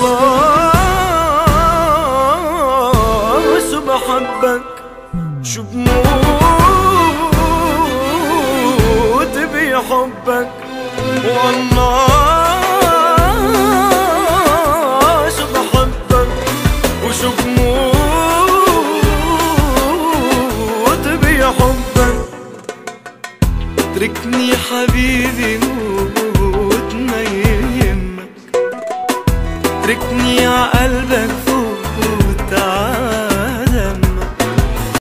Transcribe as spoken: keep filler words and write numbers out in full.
بوس وبحبك شو بموت بحبك والله شو بحبك وشو بموت بحبك. اتركني حبيبي موت ما يهمك، اتركني عقلبك فوت